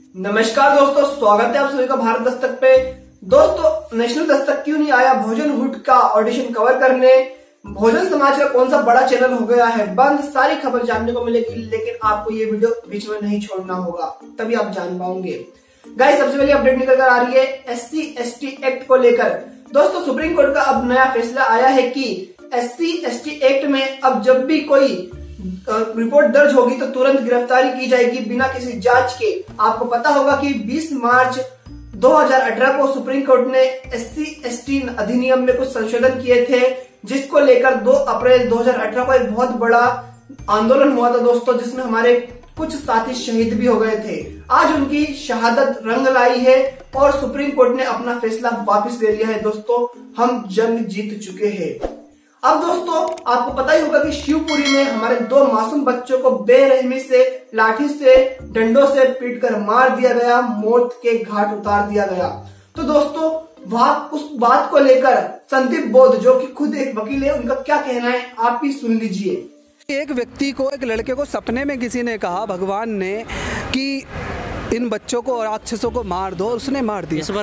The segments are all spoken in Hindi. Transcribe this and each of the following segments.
नमस्कार दोस्तों, स्वागत है आप सभी का भारत दस्तक पे। दोस्तों, नेशनल दस्तक क्यों नहीं आया भाउजनवुड का ऑडिशन कवर करने? बहुजन समाज का कौन सा बड़ा चैनल हो गया है बंद? सारी खबर जानने को मिलेगी, लेकिन आपको ये वीडियो बीच में नहीं छोड़ना होगा, तभी आप जान पाओगे। गाइस, सबसे पहले अपडेट निकल कर आ रही है SC/ST एक्ट को लेकर। दोस्तों, सुप्रीम कोर्ट का अब नया फैसला आया है कि SC/ST एक्ट में अब जब भी कोई रिपोर्ट दर्ज होगी तो तुरंत गिरफ्तारी की जाएगी बिना किसी जांच के। आपको पता होगा कि 20 मार्च 2018 को सुप्रीम कोर्ट ने SC/ST अधिनियम में कुछ संशोधन किए थे, जिसको लेकर 2 अप्रैल 2018 को एक बहुत बड़ा आंदोलन हुआ था दोस्तों, जिसमें हमारे कुछ साथी शहीद भी हो गए थे। आज उनकी शहादत रंग लाई है और सुप्रीम कोर्ट ने अपना फैसला वापस ले लिया है। दोस्तों, हम जंग जीत चुके हैं। अब दोस्तों, आपको पता ही होगा कि शिवपुरी में हमारे 2 मासूम बच्चों को बेरहमी से लाठी से डंडों से पीटकर मार दिया गया, मौत के घाट उतार दिया गया। तो दोस्तों, वहां उस बात को लेकर संदीप बोध, जो कि खुद एक वकील है, उनका क्या कहना है आप भी सुन लीजिए। एक व्यक्ति को, एक लड़के को सपने में किसी ने कहा, भगवान ने, कि इन बच्चों को और राक्षसों को मार दो, और उसने मार दिया। ईश्वर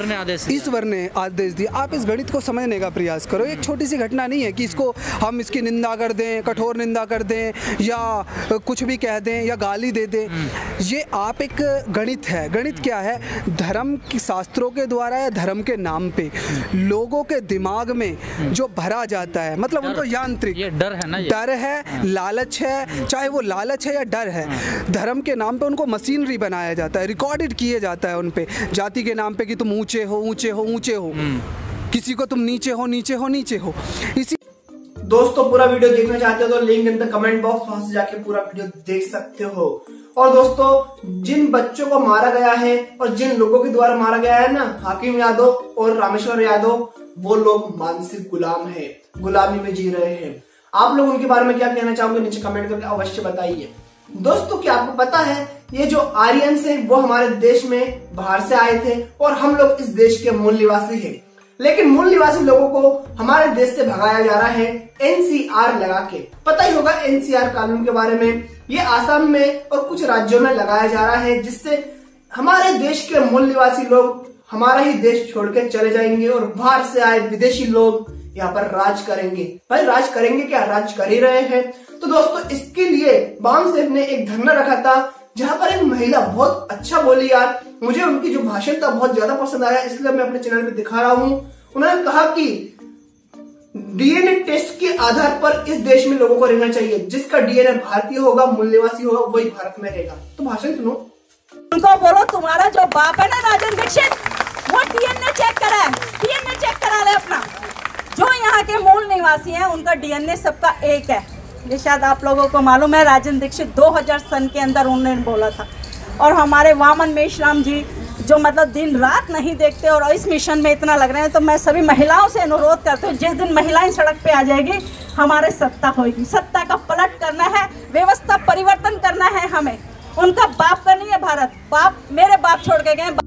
ने आदेश दिया। आप इस गणित को समझने का प्रयास करो। एक छोटी सी घटना नहीं है कि इसको हम इसकी निंदा कर दें, कठोर निंदा कर दें, या कुछ भी कह दें, या गाली दे दें। ये आप एक गणित है। गणित क्या है? धर्म की शास्त्रों के द्वारा या धर्म के नाम पे लोगों के दिमाग में जो भरा जाता है, मतलब उनको यांत्रिक डर है ना, डर है, लालच है, चाहे वो लालच है या डर है, धर्म के नाम पे उनको मशीनरी बनाया जाता है, रिकॉर्डेड किए जाता है उन पे, जाति के नाम पे कि तुम ऊंचे हो, ऊंचे हो, ऊंचे हो, किसी को तुम नीचे हो, नीचे हो, नीचे हो। इसी दोस्तों, पूरा वीडियो देखना चाहते हो तो link in the comment box, वहां से जाके पूरा वीडियो देख सकते हो। और दोस्तों, जिन बच्चों को मारा गया है और जिन लोगों के द्वारा मारा गया है ना, हाकिम यादव और रामेश्वर यादव, वो लोग मानसिक गुलाम है, गुलामी में जी रहे हैं। आप लोग उनके बारे में क्या कहना चाहोगे? नीचे कमेंट करके अवश्य बताइए। दोस्तों, क्या आपको पता है ये जो आर्यंस हैं वो हमारे देश में बाहर से आए थे और हम लोग इस देश के मूल निवासी हैं, लेकिन मूल निवासी लोगों को हमारे देश से भगाया जा रहा है NCR लगा के। पता ही होगा NCR कानून के बारे में। ये आसाम में और कुछ राज्यों में लगाया जा रहा है, जिससे हमारे देश के मूल निवासी लोग हमारा ही देश छोड़ के चले जाएंगे और बाहर से आए विदेशी लोग यहाँ पर राज करेंगे। भाई, राज करेंगे क्या? राज कर ही रहे हैं। तो दोस्तों, इसके लिए बामसेफ ने एक धरना रखा था, जहां पर एक महिला बहुत अच्छा बोली यार। मुझे उनकी जो भाषण था बहुत ज्यादा पसंद आया, इसलिए मैं अपने चैनल पे दिखा रहा हूँ। उन्होंने कहा कि DNA टेस्ट के आधार पर इस देश में लोगों को रहना चाहिए। जिसका DNA भारतीय होगा, मूल निवासी होगा, वही भारत में रहेगा। तो भाषण सुनो। उनको बोलो, तुम्हारा जो बाप है ना राजन दीक्षित, वो DNA चेक करा है, DNA चेक करा ले अपना। जो यहाँ के मूल निवासी हैं, उनका DNA सबका एक है। ये शायद आप लोगों को मालूम है। राजन दीक्षित 2000 सन के अंदर उन्होंने बोला था। और हमारे वामन मेश्राम जी, जो मतलब दिन रात नहीं देखते और इस मिशन में इतना लग रहे हैं, तो मैं सभी महिलाओं से अनुरोध करती हूँ, जिस दिन महिलाएं सड़क पे आ जाएगी, हमारे सत्ता होगी। सत्ता का पलट करना है, व्यवस्था परिवर्तन करना है हमें। उनका बाप का नहीं है भारत, बाप मेरे बाप छोड़ के गए।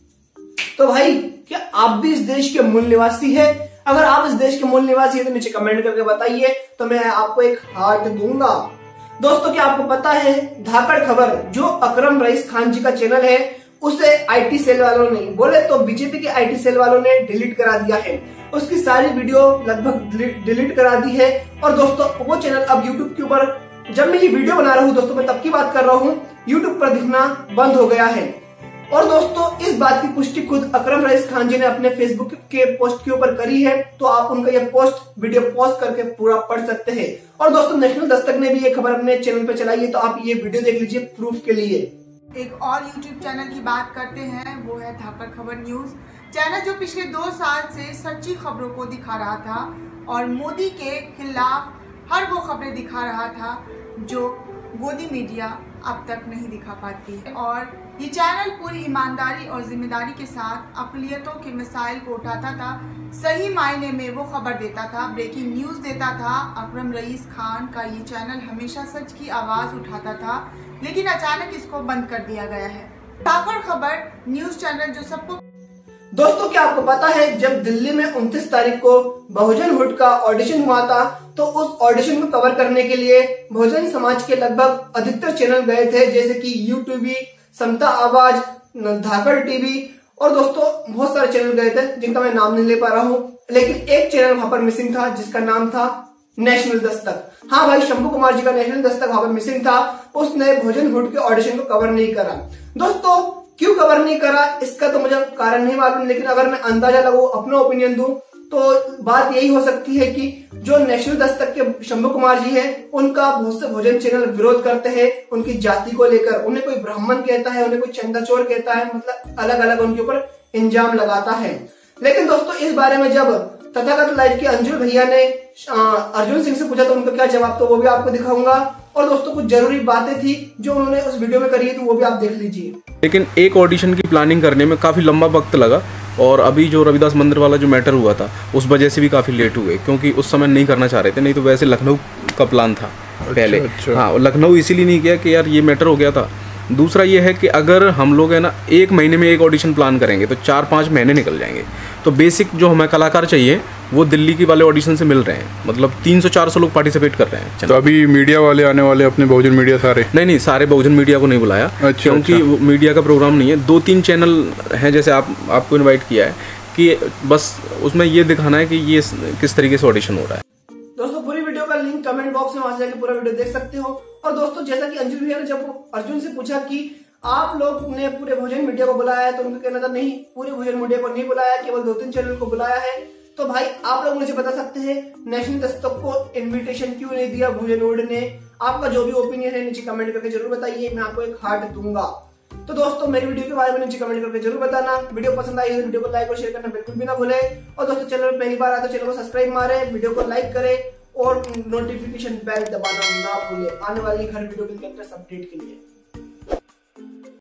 तो भाई, क्या आप भी इस देश के मूल निवासी है? अगर आप इस देश के मूल निवासी है तो नीचे कमेंट करके बताइए, तो मैं आपको एक हार्ट दूंगा। दोस्तों, क्या आपको पता है धाकड़ खबर, जो अकरम रईस खान जी का चैनल है, उसे IT सेल वालों ने, बोले तो BJP के IT सेल वालों ने डिलीट करा दिया है। उसकी सारी वीडियो लगभग डिलीट करा दी है। और दोस्तों, वो चैनल अब YouTube के ऊपर, जब मैं ये वीडियो बना रहा हूँ दोस्तों, मैं तब की बात कर रहा हूँ, YouTube पर दिखना बंद हो गया है। और दोस्तों, इस बात की पुष्टि खुद अकरम रईस खान जी ने अपने फेसबुक के पोस्ट के ऊपर करी है, तो आप उनका ये पोस्ट वीडियो पॉज करके पूरा पढ़ सकते हैं। और दोस्तों, नेशनल दस्तक ने भी ये खबर अपने चैनल पे चलाई है, तो आप ये वीडियो देख लीजिए प्रूफ के लिए। एक और YouTube चैनल की बात करते हैं, वो है धाकड़ खबर न्यूज चैनल, जो पिछले 2 साल से सच्ची खबरों को दिखा रहा था और मोदी के खिलाफ हर वो खबरें दिखा रहा था जो गोदी मीडिया अब तक नहीं दिखा पाती है। और ये चैनल पूरी ईमानदारी और जिम्मेदारी के साथ अक़लियतों के मसाइल को उठाता था, सही मायने में वो खबर देता था, ब्रेकिंग न्यूज़ देता था। अकरम रईस खान का ये चैनल हमेशा सच की आवाज़ उठाता था, लेकिन अचानक इसको बंद कर दिया गया है। धाकड़ खबर न्यूज़ चैनल जो सबको। दोस्तों, क्या आपको पता है जब दिल्ली में 29 तारीख को बहुजनवुड का ऑडिशन हुआ था, तो उस ऑडिशन को कवर करने के लिए बहुजन समाज के लगभग अधिकतर चैनल गए थे, जैसे कि यूट्यूब, समता आवाज, धाकड़ टीवी और दोस्तों बहुत सारे चैनल गए थे जिनका मैं नाम नहीं ले पा रहा हूँ, लेकिन एक चैनल वहां पर मिसिंग था जिसका नाम था नेशनल दस्तक। हाँ भाई, शंभू कुमार जी का नेशनल दस्तक वहां पर मिसिंग था। उसने भोजनवुड के ऑडिशन को कवर नहीं करा। दोस्तों क्यों कवर नहीं करा इसका तो मुझे कारण नहीं मालूम, लेकिन अगर मैं अंदाजा लगाऊं, अपना ओपिनियन दूं तो बात यही हो सकती है कि जो नेशनल दस्तक के शंभू कुमार जी हैं, उनका बहुत से भोजन चैनल विरोध करते हैं उनकी जाति को लेकर। उन्हें कोई ब्राह्मण कहता है, उन्हें कोई चंदा चोर कहता है, मतलब अलग अलग उनके ऊपर इंजाम लगाता है। लेकिन दोस्तों इस बारे में जब तथागत लाइव के अंजुल भैया ने अर्जुन सिंह से पूछा तो उनका क्या जवाब, तो वो भी आपको दिखाऊंगा। और दोस्तों कुछ जरूरी बातें थी जो उन्होंने उस वीडियो में करी है, तो वो भी आप देख लीजिए। लेकिन एक ऑडिशन की प्लानिंग करने में काफ़ी लंबा वक्त लगा, और अभी जो रविदास मंदिर वाला जो मैटर हुआ था उस वजह से भी काफ़ी लेट हुए, क्योंकि उस समय नहीं करना चाह रहे थे। नहीं तो वैसे लखनऊ का प्लान था पहले। हाँ, लखनऊ इसीलिए नहीं किया कि यार ये मैटर हो गया था। दूसरा ये है कि अगर हम लोग है ना 1 महीने में एक ऑडिशन प्लान करेंगे तो 4-5 महीने निकल जाएंगे। तो बेसिक जो हमें कलाकार चाहिए वो दिल्ली की वाले ऑडिशन से मिल रहे हैं, मतलब 300-400 लोग पार्टिसिपेट कर रहे हैं। तो अभी मीडिया वाले आने वाले अपने बहुजन मीडिया सारे? नहीं, सारे बहुजन मीडिया को नहीं बुलाया। क्योंकि मीडिया का प्रोग्राम नहीं है। 2-3 चैनल हैं, जैसे आपको इन्वाइट किया है कि बस उसमें ये दिखाना है कि ये किस तरीके से ऑडिशन हो रहा है। दोस्तों पूरी वीडियो का लिंक कमेंट बॉक्स में, वहां से जाकर पूरा वीडियो देख सकते हो। और दोस्तों जैसा कि अंजुल भैया ने जब अर्जुन से पूछा कि आप लोग ने पूरे भोजन मीडिया को बुलाया है, तो उनका कहना था नहीं, पूरे भोजन मीडिया को नहीं बुलाया, केवल 2-3 चैनल को बुलाया है। तो भाई आप लोग मुझे बता सकते हैं नेशनल दस्तक को इनविटेशन क्यों नहीं दिया भोजनवुड ने? आपका जो भी ओपिनियन है नीचे कमेंट करके जरूर बताइए, मैं आपको एक हार्ट दूंगा। तो दोस्तों मेरी वीडियो के बारे में नीचे कमेंट करके जरूर बताना। वीडियो पसंद आई तो वीडियो को लाइक और शेयर करना बिल्कुल भी ना भूले। और दोस्तों चैनल पर पहली बार आए तो चैनल को सब्सक्राइब मारे, वीडियो को लाइक करे और नोटिफिकेशन बेल दबाना ना भूले आने वाली हर वीडियो के लेटेस्ट अपडेट के लिए।